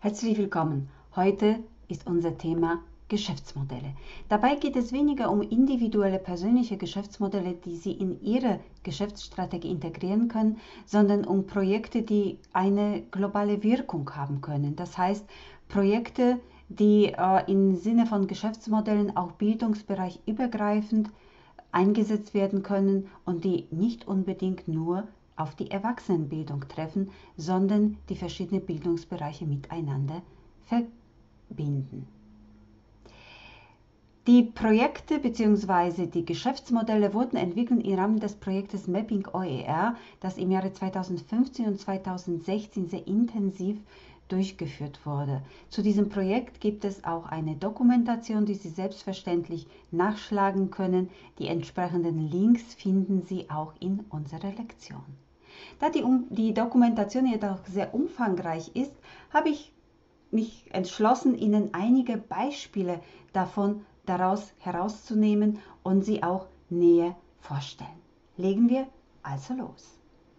Herzlich willkommen. Heute ist unser Thema Geschäftsmodelle. Dabei geht es weniger um individuelle persönliche Geschäftsmodelle, die Sie in Ihre Geschäftsstrategie integrieren können, sondern um Projekte, die eine globale Wirkung haben können. Das heißt, Projekte, die im Sinne von Geschäftsmodellen auch Bildungsbereich übergreifend eingesetzt werden können und die nicht unbedingt nur auf die Erwachsenenbildung treffen, sondern die verschiedenen Bildungsbereiche miteinander verbinden. Die Projekte bzw. die Geschäftsmodelle wurden entwickelt im Rahmen des Projektes Mapping OER, das im Jahre 2015 und 2016 sehr intensiv durchgeführt wurde. Zu diesem Projekt gibt es auch eine Dokumentation, die Sie selbstverständlich nachschlagen können. Die entsprechenden Links finden Sie auch in unserer Lektion. Da die Dokumentation jedoch sehr umfangreich ist, habe ich mich entschlossen, Ihnen einige Beispiele daraus herauszunehmen und sie auch näher vorstellen. Legen wir also los.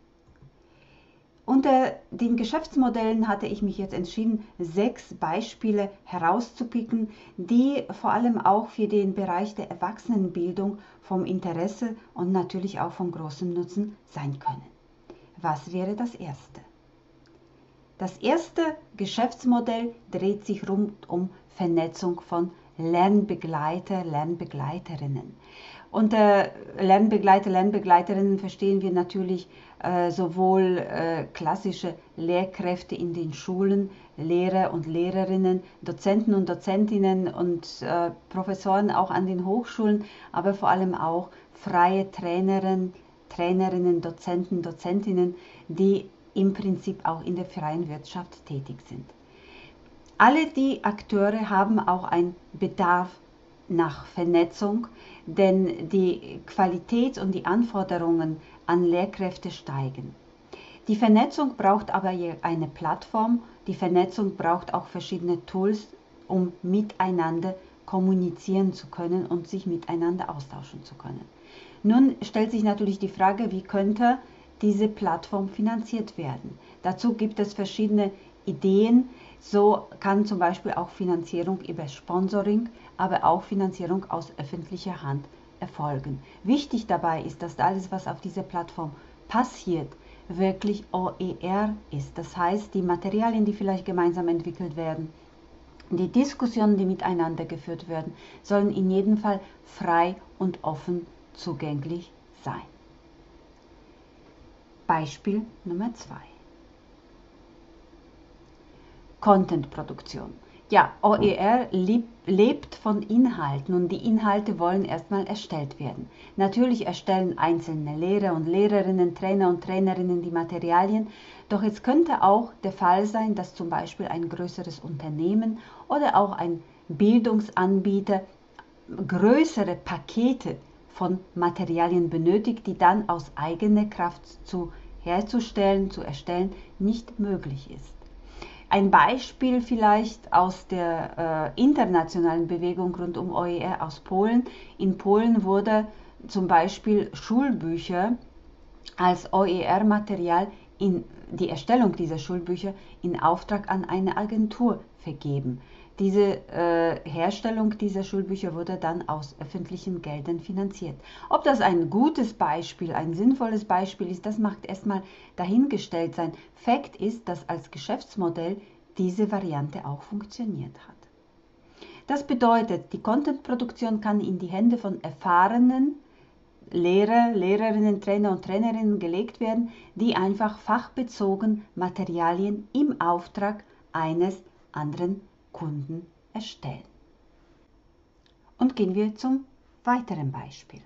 Unter den Geschäftsmodellen hatte ich mich jetzt entschieden, 6 Beispiele herauszupicken, die vor allem auch für den Bereich der Erwachsenenbildung vom Interesse und natürlich auch vom großen Nutzen sein können. Was wäre das erste? Das erste Geschäftsmodell dreht sich rund um Vernetzung von Lernbegleiterinnen. Unter Lernbegleiterinnen verstehen wir natürlich sowohl klassische Lehrkräfte in den Schulen, Lehrer und Lehrerinnen, Dozenten und Dozentinnen und Professoren auch an den Hochschulen, aber vor allem auch freie Trainerinnen, Dozenten, Dozentinnen, die im Prinzip auch in der freien Wirtschaft tätig sind. Alle die Akteure haben auch einen Bedarf nach Vernetzung, denn die Qualität und die Anforderungen an Lehrkräfte steigen. Die Vernetzung braucht aber eine Plattform, die Vernetzung braucht auch verschiedene Tools, um miteinander kommunizieren zu können und sich miteinander austauschen zu können. Nun stellt sich natürlich die Frage, wie könnte diese Plattform finanziert werden? Dazu gibt es verschiedene Ideen. So kann zum Beispiel auch Finanzierung über Sponsoring, aber auch Finanzierung aus öffentlicher Hand erfolgen. Wichtig dabei ist, dass alles, was auf dieser Plattform passiert, wirklich OER ist. Das heißt, die Materialien, die vielleicht gemeinsam entwickelt werden, die Diskussionen, die miteinander geführt werden, sollen in jedem Fall frei und offen zugänglich sein. Beispiel Nummer 2. Contentproduktion. Ja, OER lebt von Inhalten und die Inhalte wollen erstmal erstellt werden. Natürlich erstellen einzelne Lehrer und Lehrerinnen, Trainer und Trainerinnen die Materialien, doch es könnte auch der Fall sein, dass zum Beispiel ein größeres Unternehmen oder auch ein Bildungsanbieter größere Pakete von Materialien benötigt, die dann aus eigener Kraft zu erstellen, nicht möglich ist. Ein Beispiel vielleicht aus der internationalen Bewegung rund um OER aus Polen. In Polen wurde zum Beispiel Schulbücher als OER-Material die Erstellung dieser Schulbücher in Auftrag an eine Agentur vergeben. Diese Herstellung dieser Schulbücher wurde dann aus öffentlichen Geldern finanziert. Ob das ein gutes Beispiel, ein sinnvolles Beispiel ist, das mag erstmal dahingestellt sein. Fakt ist, dass als Geschäftsmodell diese Variante auch funktioniert hat. Das bedeutet, die Contentproduktion kann in die Hände von erfahrenen Lehrer, Lehrerinnen, Trainer und Trainerinnen gelegt werden, die einfach fachbezogen Materialien im Auftrag eines anderen Kunden erstellen. Und gehen wir zum weiteren Beispiel.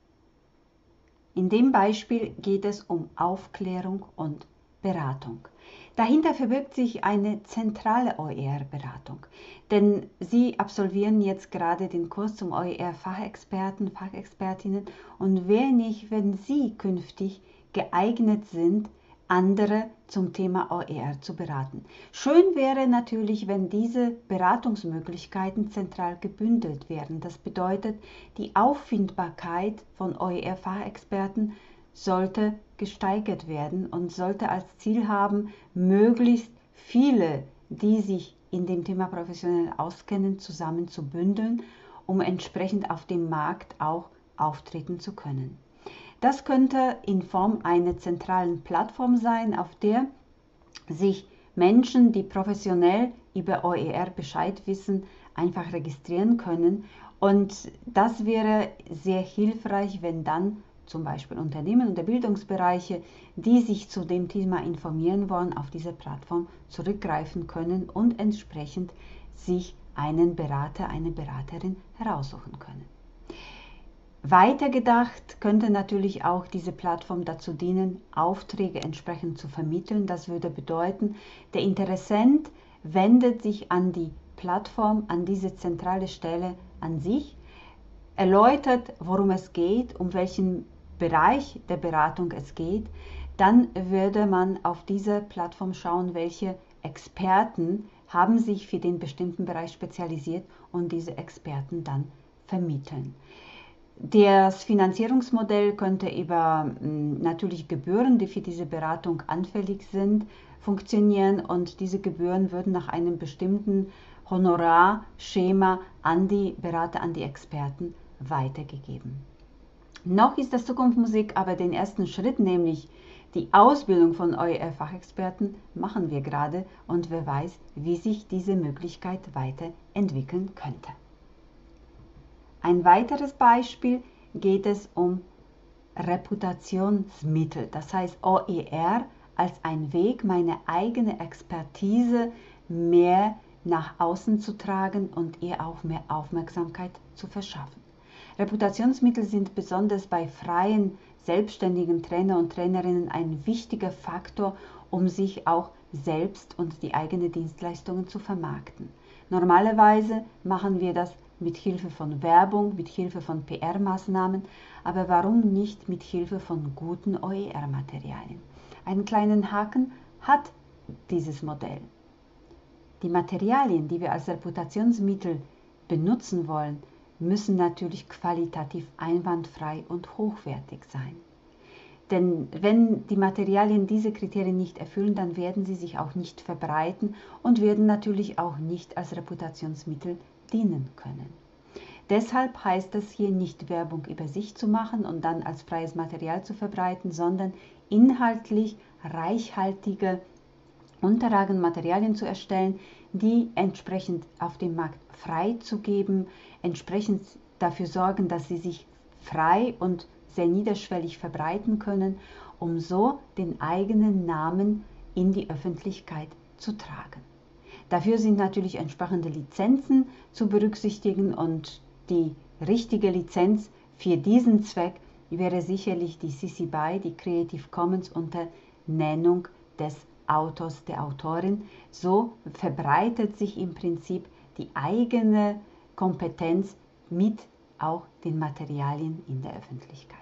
In dem Beispiel geht es um Aufklärung und Beratung. Dahinter verbirgt sich eine zentrale OER-Beratung, denn Sie absolvieren jetzt gerade den Kurs zum OER-Fachexperten, Fachexpertinnen und wer nicht, wenn Sie künftig geeignet sind, andere zum Thema OER zu beraten. Schön wäre natürlich, wenn diese Beratungsmöglichkeiten zentral gebündelt werden. Das bedeutet, die Auffindbarkeit von OER-Fachexperten sollte gesteigert werden und sollte als Ziel haben, möglichst viele die sich in dem Thema professionell auskennen, zusammen zu bündeln, um entsprechend auf dem Markt auch auftreten zu können. Das könnte in Form einer zentralen Plattform sein, auf der sich Menschen, die professionell über OER Bescheid wissen, einfach registrieren können. Und das wäre sehr hilfreich, wenn dann zum Beispiel Unternehmen oder Bildungsbereiche, die sich zu dem Thema informieren wollen, auf diese Plattform zurückgreifen können und entsprechend sich einen Berater, eine Beraterin heraussuchen können. Weitergedacht könnte natürlich auch diese Plattform dazu dienen, Aufträge entsprechend zu vermitteln. Das würde bedeuten, der Interessent wendet sich an die Plattform, an diese zentrale Stelle an sich, erläutert, worum es geht, um welchen Bereich der Beratung es geht. Dann würde man auf dieser Plattform schauen, welche Experten haben sich für den bestimmten Bereich spezialisiert und diese Experten dann vermitteln. Das Finanzierungsmodell könnte über natürlich Gebühren, die für diese Beratung anfällig sind, funktionieren und diese Gebühren würden nach einem bestimmten Honorarschema an die Berater, an die Experten weitergegeben. Noch ist das Zukunftsmusik, aber den ersten Schritt, nämlich die Ausbildung von OER-Fachexperten, machen wir gerade und wer weiß, wie sich diese Möglichkeit weiterentwickeln könnte. Ein weiteres Beispiel geht es um Reputationsmittel, das heißt OER als ein Weg, meine eigene Expertise mehr nach außen zu tragen und ihr auch mehr Aufmerksamkeit zu verschaffen. Reputationsmittel sind besonders bei freien, selbstständigen Trainer und Trainerinnen ein wichtiger Faktor, um sich auch selbst und die eigenen Dienstleistungen zu vermarkten. Normalerweise machen wir das mit Hilfe von Werbung, mit Hilfe von PR-Maßnahmen, aber warum nicht mit Hilfe von guten OER-Materialien? Einen kleinen Haken hat dieses Modell. Die Materialien, die wir als Reputationsmittel benutzen wollen, müssen natürlich qualitativ einwandfrei und hochwertig sein. Denn wenn die Materialien diese Kriterien nicht erfüllen, dann werden sie sich auch nicht verbreiten und werden natürlich auch nicht als Reputationsmittel dienen können. Deshalb heißt es hier nicht Werbung über sich zu machen und dann als freies Material zu verbreiten, sondern inhaltlich reichhaltige Unterlagen, Materialien zu erstellen, die entsprechend auf dem Markt freizugeben, entsprechend dafür sorgen, dass sie sich frei und sehr niederschwellig verbreiten können, um so den eigenen Namen in die Öffentlichkeit zu tragen. Dafür sind natürlich entsprechende Lizenzen zu berücksichtigen und die richtige Lizenz für diesen Zweck wäre sicherlich die CC BY, die Creative Commons unter Nennung des Autors, der Autorin. So verbreitet sich im Prinzip die eigene Kompetenz mit auch den Materialien in der Öffentlichkeit.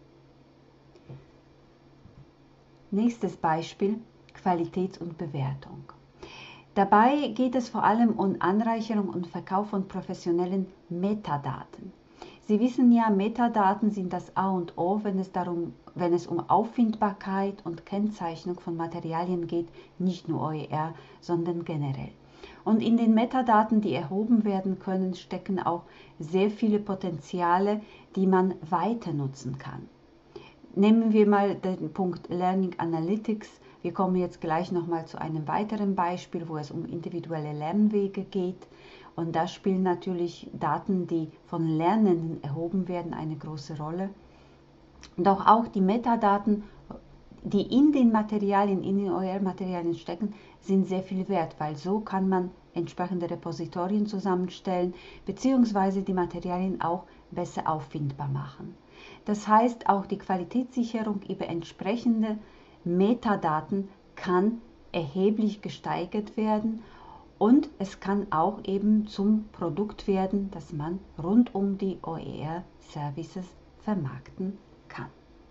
Nächstes Beispiel: Qualität und Bewertung. Dabei geht es vor allem um Anreicherung und Verkauf von professionellen Metadaten. Sie wissen ja, Metadaten sind das A und O, wenn es um Auffindbarkeit und Kennzeichnung von Materialien geht, nicht nur OER, sondern generell. Und in den Metadaten, die erhoben werden können, stecken auch sehr viele Potenziale, die man weiter nutzen kann. Nehmen wir mal den Punkt Learning Analytics. Wir kommen jetzt gleich nochmal zu einem weiteren Beispiel, wo es um individuelle Lernwege geht. Und da spielen natürlich Daten, die von Lernenden erhoben werden, eine große Rolle. Doch auch die Metadaten, die in den Materialien, in den OER-Materialien stecken, sind sehr viel wert, weil so kann man entsprechende Repositorien zusammenstellen, beziehungsweise die Materialien auch besser auffindbar machen. Das heißt, auch die Qualitätssicherung über entsprechende Metadaten kann erheblich gesteigert werden und es kann auch eben zum Produkt werden, das man rund um die OER-Services vermarkten kann.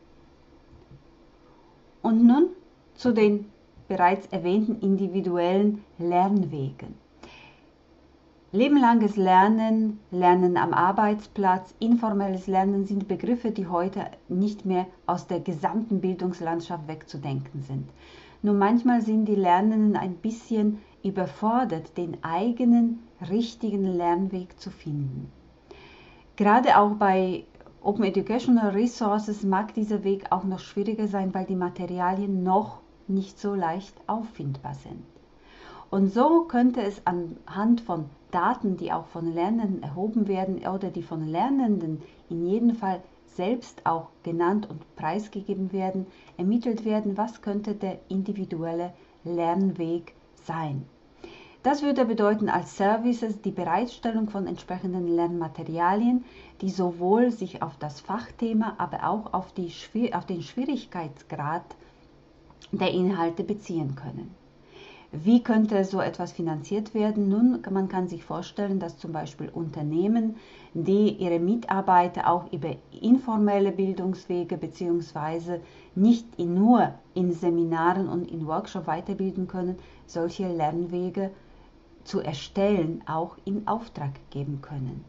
Und nun zu den bereits erwähnten individuellen Lernwegen. Lebenlanges Lernen, Lernen am Arbeitsplatz, informelles Lernen sind Begriffe, die heute nicht mehr aus der gesamten Bildungslandschaft wegzudenken sind. Nur manchmal sind die Lernenden ein bisschen überfordert, den eigenen richtigen Lernweg zu finden. Gerade auch bei Open Educational Resources mag dieser Weg auch noch schwieriger sein, weil die Materialien noch nicht so leicht auffindbar sind. Und so könnte es anhand von Daten, die auch von Lernenden erhoben werden oder die von Lernenden in jedem Fall selbst auch genannt und preisgegeben werden, ermittelt werden, was könnte der individuelle Lernweg sein. Das würde bedeuten als Services die Bereitstellung von entsprechenden Lernmaterialien, die sowohl sich auf das Fachthema, aber auch auf den Schwierigkeitsgrad der Inhalte beziehen können. Wie könnte so etwas finanziert werden? Nun, man kann sich vorstellen, dass zum Beispiel Unternehmen, die ihre Mitarbeiter auch über informelle Bildungswege bzw. nicht nur in Seminaren und in Workshops weiterbilden können, solche Lernwege zu erstellen, auch in Auftrag geben können.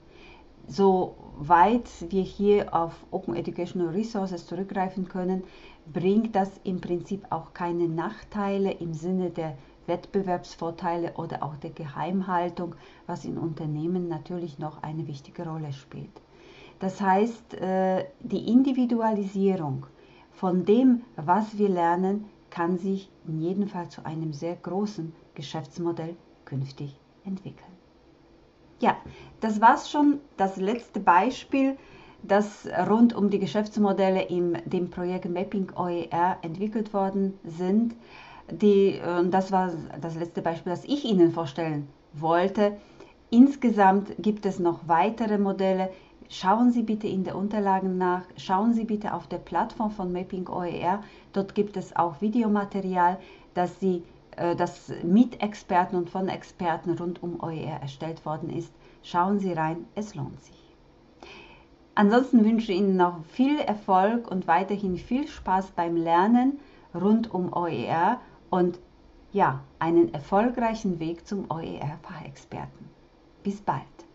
Soweit wir hier auf Open Educational Resources zurückgreifen können, bringt das im Prinzip auch keine Nachteile im Sinne der Wettbewerbsvorteile oder auch der Geheimhaltung, was in Unternehmen natürlich noch eine wichtige Rolle spielt. Das heißt, die Individualisierung von dem, was wir lernen, kann sich in jedem Fall zu einem sehr großen Geschäftsmodell künftig entwickeln. Ja, das war schon das letzte Beispiel, das rund um die Geschäftsmodelle in dem Projekt Mapping OER entwickelt worden sind. Das war das letzte Beispiel, das ich Ihnen vorstellen wollte. Insgesamt gibt es noch weitere Modelle. Schauen Sie bitte in den Unterlagen nach, schauen Sie bitte auf der Plattform von Mapping OER. Dort gibt es auch Videomaterial, das mit Experten und von Experten rund um OER erstellt worden ist. Schauen Sie rein, es lohnt sich. Ansonsten wünsche ich Ihnen noch viel Erfolg und weiterhin viel Spaß beim Lernen rund um OER und ja, einen erfolgreichen Weg zum OER-Fachexperten. Bis bald!